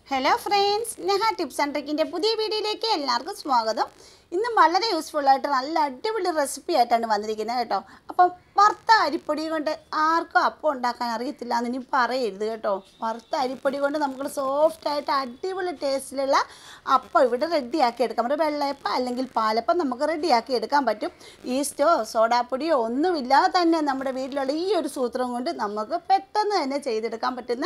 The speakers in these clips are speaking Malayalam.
Hello friends, Neha tips and ട്രിക്കിൻ്റെ പുതിയ വീഡിയോയിലേക്ക് എല്ലാവർക്കും സ്വാഗതം. ഇന്നും വളരെ യൂസ്ഫുള്ളായിട്ട് നല്ല അടിപൊളി റെസിപ്പി ആയിട്ടാണ് വന്നിരിക്കുന്നത് കേട്ടോ. അപ്പം വറുത്ത അരിപ്പൊടി കൊണ്ട് ആർക്കും അപ്പം ഉണ്ടാക്കാൻ അറിയത്തില്ല എന്ന് ഇനി പറയരുത് കേട്ടോ. വറുത്ത അരിപ്പൊടി കൊണ്ട് നമുക്ക് സോഫ്റ്റായിട്ട് അടിപൊളി ടേസ്റ്റിലുള്ള അപ്പം ഇവിടെ റെഡിയാക്കി എടുക്കാം. ഒരു വെള്ളയപ്പം അല്ലെങ്കിൽ പാലപ്പം നമുക്ക് റെഡിയാക്കി എടുക്കാൻ പറ്റും. ഈസ്റ്റോ സോഡാപ്പൊടിയോ ഒന്നുമില്ലാതെ തന്നെ നമ്മുടെ വീട്ടിലുള്ള ഈ ഒരു സൂത്രം കൊണ്ട് നമുക്ക് പെട്ടെന്ന് തന്നെ ചെയ്തെടുക്കാൻ പറ്റുന്ന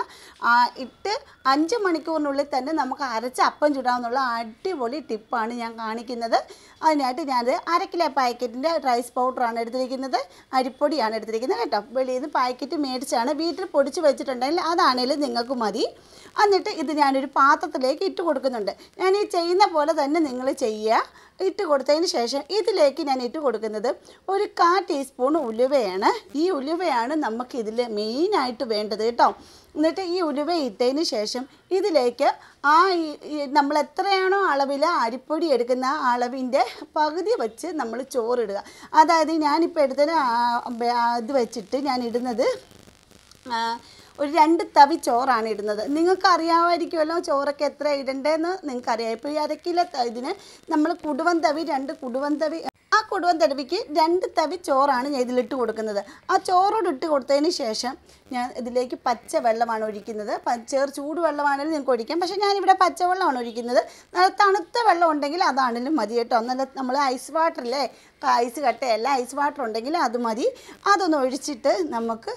5 മണിക്കൂറിനുള്ളിൽ തന്നെ നമുക്ക് അരച്ച് അപ്പം ചുടാമെന്നുള്ള അടിപൊളി ടിപ്പാണ് ഞാൻ കാണിക്കുന്നത്. അതിനായിട്ട് ഞാനത് 1/2 കിലോ പാക്കറ്റിൻ്റെ റൈസ് പൗഡറാണ് എടുത്തിരിക്കുന്നത്, അരിപ്പൊടിയാണ് എടുത്തിരിക്കുന്നത് കേട്ടോ. വെളിയിൽ നിന്ന് പാക്കറ്റ് മേടിച്ചാണ്, വീട്ടിൽ പൊടിച്ച് വെച്ചിട്ടുണ്ടെങ്കിൽ അതാണെങ്കിലും നിങ്ങൾക്ക് മതി. എന്നിട്ട് ഇത് ഞാനൊരു പാത്രത്തിലേക്ക് ഇട്ട് കൊടുക്കുന്നുണ്ട്. ഞാൻ ഈ ചെയ്യുന്ന പോലെ തന്നെ നിങ്ങൾ ചെയ്യുക. ഇട്ട് കൊടുത്തതിന് ശേഷം ഇതിലേക്ക് ഞാൻ ഇട്ട് കൊടുക്കുന്നത് ഒരു 1/4 ടീസ്പൂൺ ഉലുവയാണ്. ഈ ഉലുവയാണ് നമുക്കിതിൽ മെയിനായിട്ട് വേണ്ടത് കേട്ടോ. എന്നിട്ട് ഈ ഉലുവ ഇട്ടതിന് ശേഷം ഇതിലേക്ക് നമ്മൾ എത്രയാണോ അളവിൽ അരിപ്പൊടി എടുക്കുന്ന ആ അളവിൻ്റെ പകുതി വെച്ച് നമ്മൾ ചോറിടുക. അതായത് ഞാനിപ്പോൾ എടുത്തതിന് ഇത് വെച്ചിട്ട് ഞാൻ ഇടുന്നത് ഒരു 2 തവി ചോറാണ് ഇടുന്നത്. നിങ്ങൾക്ക് അറിയാമായിരിക്കുമല്ലോ ചോറൊക്കെ എത്ര ഇടണ്ടേന്ന് നിങ്ങൾക്കറിയാം. ഇപ്പോൾ ഈ 1/2 കിലോ ഇതിന് നമ്മൾ കുടുവൻ തവി 2 കുടുവൻ തവി, ആ കുടുവൻ തവിക്ക് 2 തവി ചോറാണ് ഞാൻ ഇതിലിട്ട് കൊടുക്കുന്നത്. ആ ചോറോട് ഇട്ട് കൊടുത്തതിന് ശേഷം ഞാൻ ഇതിലേക്ക് പച്ചവെള്ളമാണ് ഒഴിക്കുന്നത്. ചൂടുവെള്ളമാണെങ്കിലും നിങ്ങൾക്ക് ഒഴിക്കാം, പക്ഷേ ഞാനിവിടെ പച്ചവെള്ളമാണ് ഒഴിക്കുന്നത്. നല്ല തണുത്ത വെള്ളം ഉണ്ടെങ്കിൽ അതാണെങ്കിലും മതി കേട്ടോ. നല്ല നമ്മൾ ഐസ് വാട്ടറിലെ ഐസ് കട്ടയല്ല, ഐസ് വാട്ടർ ഉണ്ടെങ്കിൽ അത് മതി. അതൊന്ന് ഒഴിച്ചിട്ട് നമുക്ക്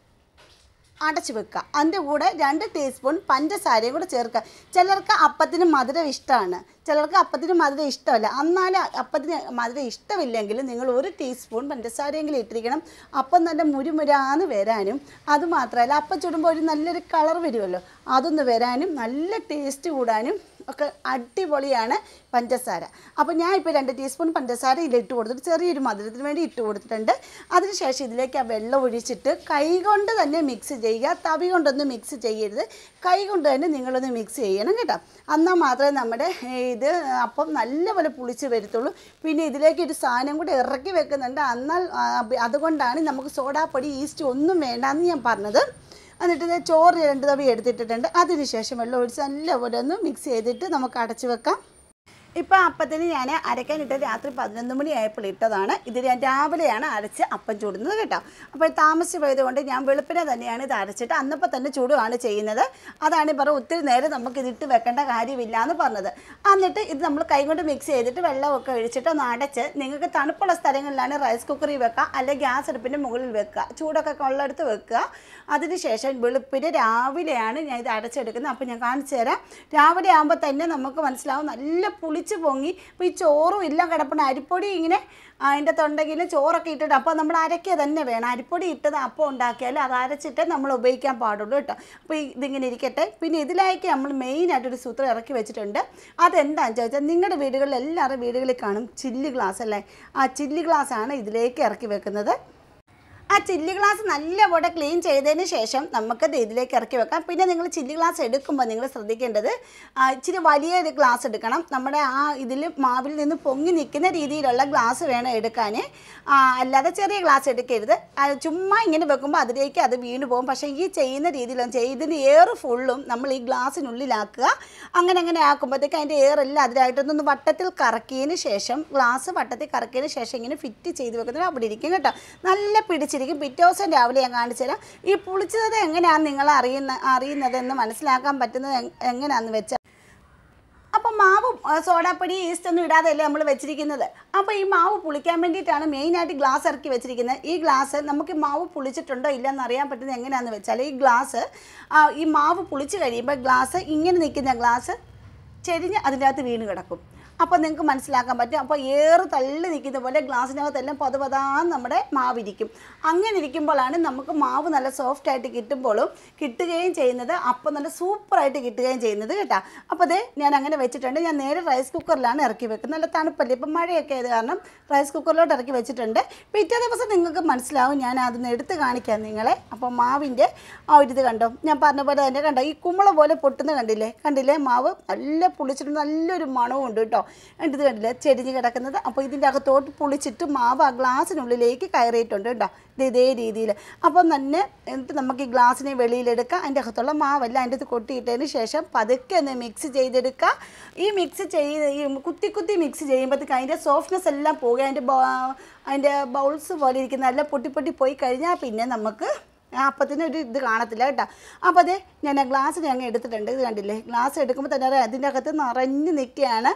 അടച്ചു വെക്കുക. അതിൻ്റെ കൂടെ 2 ടീസ്പൂൺ പഞ്ചസാരയും കൂടെ ചേർക്കുക. ചിലർക്ക് അപ്പത്തിന് മധുരം ഇഷ്ടമാണ്, ചിലർക്ക് അപ്പത്തിന് മധുരം ഇഷ്ടമല്ല. എന്നാലും അപ്പത്തിന് മധുരം ഇഷ്ടമില്ലെങ്കിൽ നിങ്ങൾ 1 ടീസ്പൂൺ പഞ്ചസാരയെങ്കിലും ഇട്ടിരിക്കണം. അപ്പം നല്ല മുരുമുരാന്ന് വരാനും, അതുമാത്രമല്ല അപ്പം ചുടുമ്പോൾ ഒരു നല്ലൊരു കളർ വരുമല്ലോ, അതൊന്ന് വരാനും നല്ല ടേസ്റ്റ് കൂടാനും ഒക്കെ അടിപൊളിയാണ് പഞ്ചസാര. അപ്പോൾ ഞാൻ ഇപ്പോൾ 2 ടീസ്പൂൺ പഞ്ചസാര ഇതിലിട്ട് കൊടുത്തിട്ട് ചെറിയൊരു മധുരത്തിന് വേണ്ടി ഇട്ട് കൊടുത്തിട്ടുണ്ട്. അതിനുശേഷം ഇതിലേക്ക് ആ വെള്ളം ഒഴിച്ചിട്ട് കൈകൊണ്ട് തന്നെ മിക്സ് ചെയ്യുക. തവി കൊണ്ടൊന്നും മിക്സ് ചെയ്യരുത്, കൈകൊണ്ട് തന്നെ നിങ്ങളൊന്ന് മിക്സ് ചെയ്യണം കേട്ടോ. എന്നാൽ മാത്രമേ നമ്മുടെ ഇത് അപ്പം നല്ലപോലെ പുളിച്ച് വരത്തുള്ളൂ. പിന്നെ ഇതിലേക്ക് ഒരു സാധനം കൂടി ഇറക്കി വെക്കുന്നുണ്ട്. എന്നാൽ അതുകൊണ്ടാണ് നമുക്ക് സോഡാപ്പൊടി ഈസ്റ്റ് ഒന്നും വേണ്ടാന്ന് ഞാൻ പറഞ്ഞത്. എന്നിട്ട് ചോറ് 2 തവി എടുത്തിട്ടിട്ടുണ്ട്. അതിനുശേഷം വെള്ളം ഒഴിച്ച് നല്ലപോലെ ഒന്ന് മിക്സ് ചെയ്തിട്ട് നമുക്ക് അടച്ചു വെക്കാം. ഇപ്പോൾ അപ്പത്തിന് ഞാൻ അരയ്ക്കാനിട്ട് രാത്രി 11 മണിയായപ്പോൾ ഇട്ടതാണ്. ഇത് ഞാൻ രാവിലെയാണ് അരച്ച് അപ്പം ചൂടുന്നത് കേട്ടോ. അപ്പോൾ താമസിച്ച് പോയതുകൊണ്ട് ഞാൻ വെളുപ്പിനെ തന്നെയാണ് ഇത് അരച്ചിട്ട് അന്നപ്പോൾ തന്നെ ചൂടുകയാണ് ചെയ്യുന്നത്. അതാണ് ഈ ഒത്തിരി നേരം നമുക്കിതിട്ട് വെക്കേണ്ട കാര്യമില്ല എന്ന് പറഞ്ഞത്. എന്നിട്ട് ഇത് നമ്മൾ കൈകൊണ്ട് മിക്സ് ചെയ്തിട്ട് വെള്ളമൊക്കെ ഒഴിച്ചിട്ട് ഒന്ന് അടച്ച്, നിങ്ങൾക്ക് തണുപ്പുള്ള സ്ഥലങ്ങളിലാണ് റൈസ് കുക്കറിൽ വെക്കുക, അല്ലെങ്കിൽ ഗ്യാസ് അടുപ്പിൻ്റെ മുകളിൽ വെക്കുക, ചൂടൊക്കെ ഉള്ളിടത്ത് വെക്കുക. അതിനുശേഷം വെളുപ്പിന് രാവിലെയാണ് ഞാൻ ഇത് അടച്ചെടുക്കുന്നത്. അപ്പോൾ ഞാൻ കാണിച്ചു തരാം. രാവിലെ ആകുമ്പോൾ തന്നെ നമുക്ക് മനസ്സിലാവും നല്ല പുളിച്ച് പൊങ്ങി. അപ്പോൾ ഈ ചോറും എല്ലാം കിടപ്പുണ്ട്, അരിപ്പൊടി ഇങ്ങനെ അതിൻ്റെ തൊണ്ടെങ്കിൽ ചോറൊക്കെ ഇട്ടിട്ട്, അപ്പോൾ നമ്മൾ അരയ്ക്കുക തന്നെ വേണം. അരിപ്പൊടി ഇട്ടത് അപ്പം ഉണ്ടാക്കിയാലും അത് അരച്ചിട്ട് നമ്മൾ ഉപയോഗിക്കാൻ പാടുള്ളൂ കേട്ടോ. അപ്പോൾ ഇതിങ്ങനെ ഇരിക്കട്ടെ. പിന്നെ ഇതിലേക്ക് നമ്മൾ മെയിനായിട്ടൊരു സൂത്രം ഇറക്കി വെച്ചിട്ടുണ്ട്. അതെന്താണെന്ന് ചോദിച്ചാൽ നിങ്ങളുടെ വീടുകളിൽ എല്ലാവരുടെ വീടുകളിൽ കാണും ചില്ലി ഗ്ലാസ് അല്ലേ. ആ ചില്ലി ഗ്ലാസ്സാണ് ഇതിലേക്ക് ഇറക്കി വെക്കുന്നത്. ആ ചില്ലി ഗ്ലാസ് നല്ലപോലെ ക്ലീൻ ചെയ്തതിന് ശേഷം നമുക്കത് ഇതിലേക്ക് ഇറക്കി വെക്കാം. പിന്നെ നിങ്ങൾ ചില്ലി ഗ്ലാസ് എടുക്കുമ്പോൾ നിങ്ങൾ ശ്രദ്ധിക്കേണ്ടത് ഇച്ചിരി വലിയൊരു ഗ്ലാസ് എടുക്കണം. നമ്മുടെ ആ ഇതിൽ മാവിൽ നിന്ന് പൊങ്ങി നിൽക്കുന്ന രീതിയിലുള്ള ഗ്ലാസ് വേണം എടുക്കാൻ, അല്ലാതെ ചെറിയ ഗ്ലാസ് എടുക്കരുത്. ചുമ്മാ ഇങ്ങനെ വെക്കുമ്പോൾ അതിലേക്ക് അത് വീണ് പോകും. പക്ഷേ ഈ ചെയ്യുന്ന രീതിയിലും ഇതിൻ്റെ എയർ ഫുള്ളും നമ്മൾ ഈ ഗ്ലാസ്സിനുള്ളിലാക്കുക. അങ്ങനെ ആക്കുമ്പോഴത്തേക്ക് അതിൻ്റെ എയറെല്ലാം അതിലായിട്ടൊന്ന് വട്ടത്തിൽ കറക്കിയതിന് ശേഷം, ഗ്ലാസ് വട്ടത്തിൽ കറക്കിയതിന് ശേഷം ഇങ്ങനെ ഫിറ്റ് ചെയ്ത് വെക്കുന്നത് അവിടെ ഇരിക്കും കേട്ടോ. നല്ല പിടിച്ചിരിക്കും. പിറ്റേ ദിവസം രാവിലെ ഞാൻ കാണിച്ചു തരാം. ഈ പുളിച്ചത് എങ്ങനെയാണ് നിങ്ങൾ അറിയുന്നതെന്ന് മനസ്സിലാക്കാൻ പറ്റുന്നത് എങ്ങനെയാണെന്ന് വെച്ചാൽ, അപ്പോൾ മാവ് സോഡാപ്പൊടി ഈസ്റ്റൊന്നും ഇടാതെയല്ലേ നമ്മൾ വെച്ചിരിക്കുന്നത്. അപ്പോൾ ഈ മാവ് പുളിക്കാൻ വേണ്ടിയിട്ടാണ് മെയിനായിട്ട് ഗ്ലാസ് ഇറക്കി വെച്ചിരിക്കുന്നത്. ഈ ഗ്ലാസ് നമുക്ക് മാവ് പുളിച്ചിട്ടുണ്ടോ ഇല്ലയെന്ന് അറിയാൻ പറ്റുന്നത് എങ്ങനെയാണെന്ന് വെച്ചാൽ, ഈ ഗ്ലാസ് ഈ മാവ് പുളിച്ച് കഴിയുമ്പോൾ ഗ്ലാസ് ഇങ്ങനെ നിൽക്കുന്ന ഗ്ലാസ് ചെരിഞ്ഞ് അതിൻ്റെ അകത്ത് വീണ് കിടക്കും. അപ്പോൾ നിങ്ങൾക്ക് മനസ്സിലാക്കാൻ പറ്റും. അപ്പോൾ ഏറ് തള്ളി നിൽക്കുന്ന പോലെ ഗ്ലാസ്സിനകത്തെല്ലാം പതുപതാന്ന് നമ്മുടെ മാവിരിക്കും. അങ്ങനെ ഇരിക്കുമ്പോഴാണ് നമുക്ക് മാവ് നല്ല സോഫ്റ്റായിട്ട് കിട്ടുകയും ചെയ്യുന്നത്, അപ്പം നല്ല സൂപ്പറായിട്ട് കിട്ടുകയും ചെയ്യുന്നത് കേട്ടോ. അപ്പോൾ അതേ ഞാൻ അങ്ങനെ വെച്ചിട്ടുണ്ട്. ഞാൻ നേരെ റൈസ് കുക്കറിലാണ് ഇറക്കി വെക്കുന്നത്. നല്ല തണുപ്പല്ലേ, ഇപ്പം മഴയൊക്കെ ആയത് കാരണം റൈസ് കുക്കറിലോട്ട് ഇറക്കി വെച്ചിട്ടുണ്ട്. പിറ്റേ ദിവസം നിങ്ങൾക്ക് മനസ്സിലാവും, ഞാൻ അതൊന്ന് എടുത്ത് കാണിക്കാം നിങ്ങളെ. അപ്പോൾ മാവിൻ്റെ ആ ഒരു ഇത് കണ്ടോ, ഞാൻ പറഞ്ഞ പോലെ തന്നെ കണ്ടോ, ഈ കുമ്പള പോലെ പൊട്ടുന്ന കണ്ടില്ലേ മാവ് നല്ല പുളിച്ചിട്ട് നല്ലൊരു മണവും ഉണ്ട് കേട്ടോ. എന്നിട്ട് ഇത് കണ്ടില്ലേ ചെരിഞ്ഞ് കിടക്കുന്നത്. അപ്പോൾ ഇതിൻ്റെ അകത്തോട്ട് പൊളിച്ചിട്ട് മാവ് ആ ഗ്ലാസ്സിനുള്ളിലേക്ക് കയറിയിട്ടുണ്ട് കേട്ടോ. ഇതേ രീതിയിൽ. അപ്പം തന്നെ എന്നിട്ട് നമുക്ക് ഈ ഗ്ലാസ്സിനെ വെളിയിലെടുക്കാം. അതിൻ്റെ അകത്തുള്ള മാവെല്ലാം അതിൻ്റെ അകത്ത് കൊട്ടിയിട്ടതിന് ശേഷം പതുക്കെ ഒന്ന് മിക്സ് ചെയ്തെടുക്കുക. ഈ മിക്സ് കുത്തി മിക്സ് ചെയ്യുമ്പോഴത്തേക്ക് അതിൻ്റെ സോഫ്റ്റ്നെസ് എല്ലാം പോകുക. അതിൻ്റെ ബൗൾസ് പോലെ ഇരിക്കുന്ന നല്ല പൊട്ടി പോയി കഴിഞ്ഞാൽ പിന്നെ നമുക്ക് അപ്പത്തിന് ഒരു ഇത് കാണത്തില്ല കേട്ടോ. അപ്പോൾ അതെ ഞാൻ ആ ഗ്ലാസ് ഞങ്ങൾ എടുത്തിട്ടുണ്ട്. ഇത് കണ്ടില്ലേ, ഗ്ലാസ് എടുക്കുമ്പോൾ തന്നെ അതിൻ്റെ അകത്ത് നിറഞ്ഞ് നിൽക്കുകയാണ്.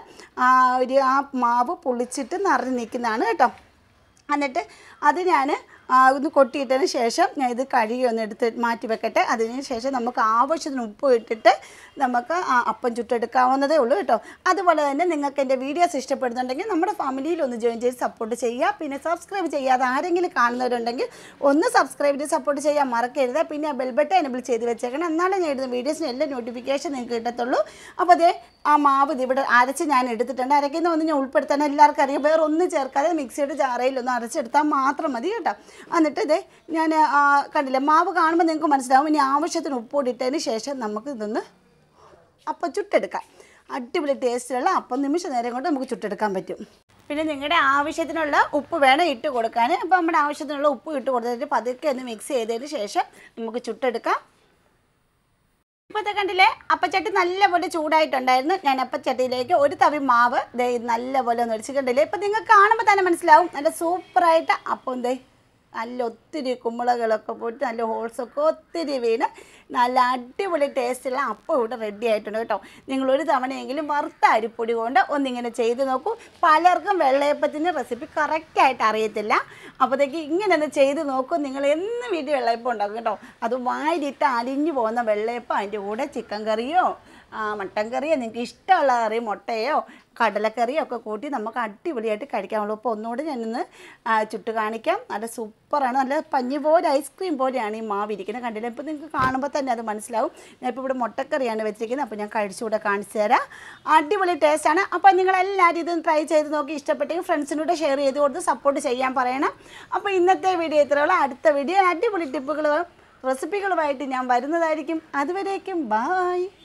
ആ മാവ് പൊളിച്ചിട്ട് നിറഞ്ഞ് നിൽക്കുന്നതാണ് കേട്ടോ. എന്നിട്ട് അത് ഞാൻ ഒന്ന് കൊട്ടിയിട്ടതിന് ശേഷം ഞാൻ ഇത് കഴുകി ഒന്ന് എടുത്ത് മാറ്റി വെക്കട്ടെ. അതിന് ശേഷം നമുക്ക് ആവശ്യത്തിന് ഉപ്പ് ഇട്ടിട്ട് നമുക്ക് അപ്പം ചുട്ടെടുക്കാവുന്നതേ ഉള്ളൂ കേട്ടോ. അതുപോലെ തന്നെ നിങ്ങൾക്ക് എൻ്റെ വീഡിയോസ് ഇഷ്ടപ്പെടുന്നുണ്ടെങ്കിൽ നമ്മുടെ ഫാമിലിയിൽ ഒന്ന് ജോയിൻ ചെയ്ത് സപ്പോർട്ട് ചെയ്യുക. പിന്നെ സബ്സ്ക്രൈബ് ചെയ്യാതെ ആരെങ്കിലും കാണുന്നവരുണ്ടെങ്കിൽ ഒന്ന് സബ്സ്ക്രൈബ് ചെയ്ത് സപ്പോർട്ട് ചെയ്യാൻ മറക്കരുത്. പിന്നെ ആ ബെൽ ബട്ടൺ എനേബിൾ ചെയ്ത് വെച്ചേക്കണം. എന്നാലും ഞാൻ ഇടുന്ന വീഡിയോസിന് എല്ലാ നോട്ടിഫിക്കേഷൻ നിങ്ങൾക്ക് കിട്ടത്തുള്ളൂ. അപ്പോൾ അതേ ആ മാവ് ഇവിടെ അരച്ച് ഞാൻ എടുത്തിട്ടുണ്ട്. അരയ്ക്കുന്ന ഒന്ന് ഞാൻ ഉൾപ്പെടുത്താൻ എല്ലാവർക്കും അറിയാം. വേറെ ഒന്നും ചേർക്കാതെ മിക്സിയുടെ ജാറയിലൊന്ന് അരച്ചെടുത്താൽ മാത്രം മതി കേട്ടോ. എന്നിട്ട് ഇതേ ഞാൻ കണ്ടില്ല, മാവ് കാണുമ്പോൾ നിങ്ങൾക്ക് മനസ്സിലാവും. ഇനി ആവശ്യത്തിന് ഉപ്പോടിട്ടതിന് ശേഷം നമുക്ക് ഇതൊന്ന് അപ്പം ചുട്ടെടുക്കാം. അടിപൊളി ടേസ്റ്റിലുള്ള അപ്പം നിമിഷ നേരം കൊണ്ട് നമുക്ക് ചുട്ടെടുക്കാൻ പറ്റും. പിന്നെ നിങ്ങളുടെ ആവശ്യത്തിനുള്ള ഉപ്പ് വേണം ഇട്ട് കൊടുക്കാൻ. അപ്പോൾ നമ്മുടെ ആവശ്യത്തിനുള്ള ഉപ്പ് ഇട്ട് കൊടുത്തിട്ട് പതുക്കെ ഒന്ന് മിക്സ് ചെയ്തതിന് ശേഷം നമുക്ക് ചുട്ടെടുക്കാം. ഇപ്പോഴത്തെ കണ്ടില്ലേ അപ്പച്ചട്ടി നല്ലപോലെ ചൂടായിട്ടുണ്ടായിരുന്നു. ഞാൻ അപ്പച്ചട്ടിയിലേക്ക് ഒരു തവി മാവ് നല്ലപോലെ ഒന്ന് ഒഴിച്ച് കണ്ടില്ലേ. ഇപ്പം നിങ്ങൾക്ക് കാണുമ്പോൾ തന്നെ മനസ്സിലാവും നല്ല സൂപ്പറായിട്ട് അപ്പം നല്ല ഒത്തിരി കുമ്പളകളൊക്കെ പോയിട്ട് നല്ല ഹോൾസൊക്കെ ഒത്തിരി വീണ് നല്ല അടിപൊളി ടേസ്റ്റുള്ള അപ്പം ഇവിടെ റെഡി ആയിട്ടുണ്ട് കേട്ടോ. നിങ്ങളൊരു തവണയെങ്കിലും വറുത്ത അരിപ്പൊടി കൊണ്ട് ഒന്നിങ്ങനെ ചെയ്ത് നോക്കൂ. പലർക്കും വെള്ളയപ്പത്തിൻ്റെ റെസിപ്പി കറക്റ്റായിട്ട് അറിയത്തില്ല. അപ്പോഴത്തേക്ക് ഇങ്ങനെ ഒന്ന് ചെയ്ത് നോക്കൂ. നിങ്ങൾ എന്ന് വീട്ടിൽ വെള്ളയപ്പം ഉണ്ടാക്കും കേട്ടോ. അത് വായിലിട്ട് അലിഞ്ഞു പോകുന്ന വെള്ളയപ്പം, അതിൻ്റെ കൂടെ ചിക്കൻ കറിയോ മട്ടൻ കറിയോ നിങ്ങൾക്ക് ഇഷ്ടമുള്ള കറി, മുട്ടയോ കടലക്കറിയോ ഒക്കെ കൂട്ടി നമുക്ക് അടിപൊളിയായിട്ട് കഴിക്കാനുള്ളൂ. അപ്പോൾ ഒന്നുകൂടി ഞാനിന്ന് ചുട്ട് കാണിക്കാം. നല്ല സൂപ്പറാണ്. നല്ല പഞ്ഞി പോലെ ഐസ്ക്രീം പോലെയാണ് ഈ മാവ് ഇരിക്കുന്നത്. കണ്ടില്ല, ഇപ്പോൾ നിങ്ങൾക്ക് കാണുമ്പോൾ തന്നെ അത് മനസ്സിലാവും. ഞാനിപ്പോൾ ഇവിടെ മുട്ടക്കറിയാണ് വെച്ചിരിക്കുന്നത്. അപ്പോൾ ഞാൻ കഴിച്ചുകൂടെ കാണിച്ചു തരാം. അടിപൊളി ടേസ്റ്റാണ്. അപ്പോൾ നിങ്ങളെല്ലാവരും ഇതൊന്ന് ട്രൈ ചെയ്ത് നോക്കി. ഇഷ്ടപ്പെട്ടെങ്കിൽ ഫ്രണ്ട്സിനോട് ഷെയർ ചെയ്ത് കൊടുത്ത് സപ്പോർട്ട് ചെയ്യാൻ പറയണം. അപ്പോൾ ഇന്നത്തെ വീഡിയോ ഇത്രയുള്ള. അടുത്ത വീഡിയോ അടിപൊളി ടിപ്പുകളും റെസിപ്പികളുമായിട്ട് ഞാൻ വരുന്നതായിരിക്കും. അതുവരേക്കും ബായ്.